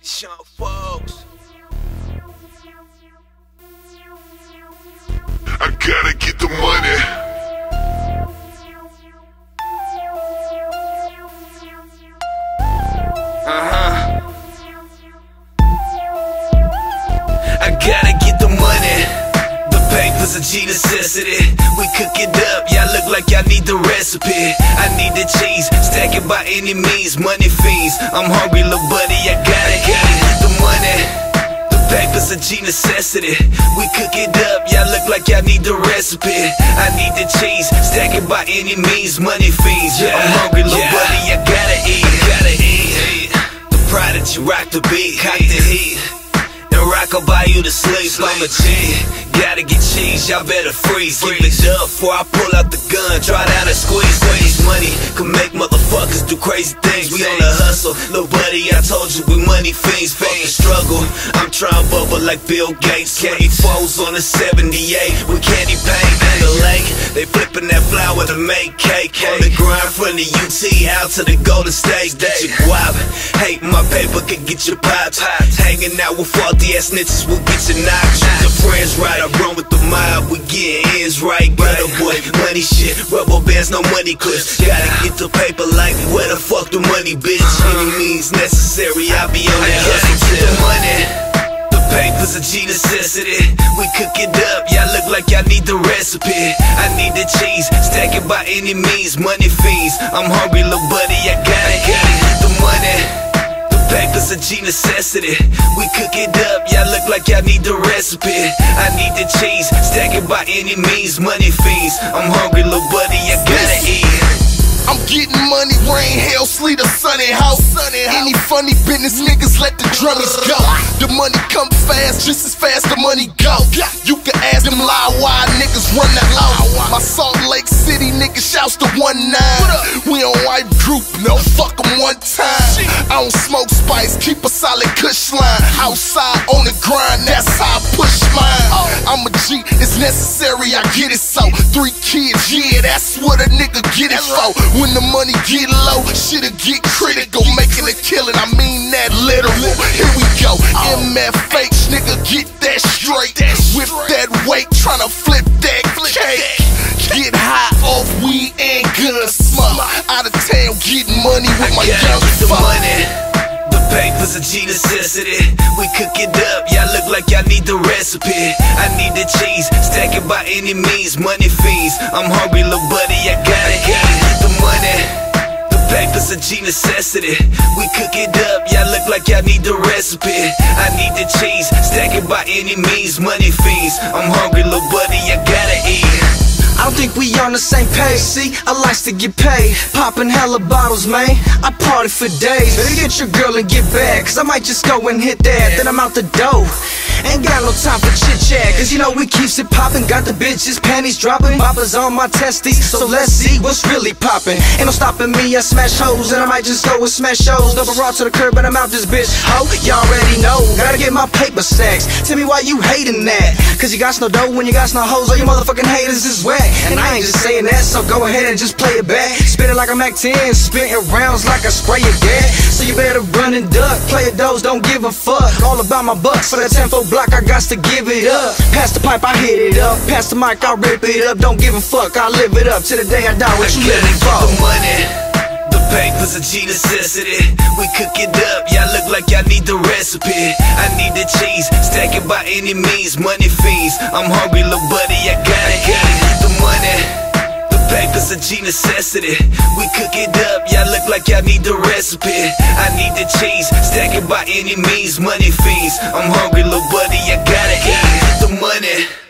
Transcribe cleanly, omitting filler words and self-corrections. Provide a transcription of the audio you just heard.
Sean Folks. I gotta get the money. I gotta get the money. The paper's a G necessity. We cook it up, y'all look like y'all need the recipe. I need the cheese, stack it by any means. Money fiends, I'm hungry, little buddy, I gotta eat the money. The paper's a G necessity. We cook it up, y'all look like y'all need the recipe. I need the cheese, stack it by any means. Money fiends, I'm hungry, little buddy, I gotta eat. The prodigy rock the beat, cock the heat. Rock, I'll buy you to sleep, I'm a G. Gotta get cheese, y'all better freeze. Give it up before I pull out the gun, try down and squeeze. This money can make motherfuckers do crazy things. We on the hustle, little buddy, I told you we money fiends. Fuck the struggle, I'm trying to bubble like Bill Gates. 24s on a 78 with candy paint in the lake. They flipping that flour to make cake. On the grind from the UT out to the Golden State. Get your guap, hating my paper can get your pops. Hanging out with faulty ass snitches will get you knocked. Choose your friends right, I run with the mob. We getting ends right. Get a boy, money shit, rubber bands, no money clips. Gotta get the paper like where the fuck the money, bitch. Any means necessary, I be on that hustle to the money. The paper's a G necessity. We cook it up, y'all look like y'all need the recipe. I need the cheese, stack it by any means. Money fiends, I'm hungry, little buddy, I gotta eat the money. Paper's a G necessity. We cook it up, y'all look like y'all need the recipe. I need the cheese, stack it by any means. Money fiends, I'm hungry, little buddy, I gotta eat. I'm getting money, rain, hail, sleet, or sunny house. Any funny business niggas, let the drummies go. The money come fast, just as fast the money go. You can ask them Live niggas run that low. My Salt Lake City niggas shouts to 1-9. We don't wipe group, no, fuck them one time. I don't smoke spice, keep a solid kush line. Outside on the grind, that's how I push mine. I'm a G, it's necessary, I get it so. 3 kids, yeah, that's what a nigga get it for. When the money get low, shit'll get critical. Making a killing, I mean that literal. Here we go, MF fake, nigga, get that straight. Whip that weight, tryna flip that cake. Get high off weed and gun smoke. Out of town, getting money with my young folk. The paper's a G necessity. We cook it up, y'all look like y'all need the recipe. I need the cheese, stack it by any means. Money fiends, I'm hungry, little buddy, I gotta eat the money. The paper's a G necessity. We cook it up, y'all look like y'all need the recipe. I need the cheese, stack it by any means. Money fiends, I'm hungry, little buddy, I gotta eat. I don't think we on the same page, see, I likes to get paid. Poppin' hella bottles, man, I party for days. Better get your girl and get back, cause I might just go and hit that, then I'm out the door. Ain't got no time for chit-chat, cause you know we keeps it poppin'. Got the bitches, panties dropping, boppers on my testes. So let's see what's really poppin'. Ain't no stopping me, I smash hoes, and I might just go and smash shows. Double raw to the curb, but I'm out this bitch, ho, y'all already know. Gotta get my paper stacks, tell me why you hating that. Cause you got no dough when you got no hoes, all you motherfucking haters is whack. And I ain't just saying that, so go ahead and just play it back. Spin it like I'm Mac 10, spitting rounds like I spray a gas. So you better run and duck, play a dose, don't give a fuck. All about my bucks, for that 10-4 block, I got to give it up. Pass the pipe, I hit it up. Pass the mic, I rip it up. Don't give a fuck, I live it up. Till the day I die, what you living for? The money. The paper's a G necessity. We cook it up, y'all look like y'all need the recipe. I need the cheese, stack it by any means. Money fiends, I'm hungry, little buddy, I gotta eat the money. The paper's a G necessity. We cook it up, y'all look like y'all need the recipe. I need the cheese, stack it by any means. Money fiends, I'm hungry, little buddy, I gotta eat the money.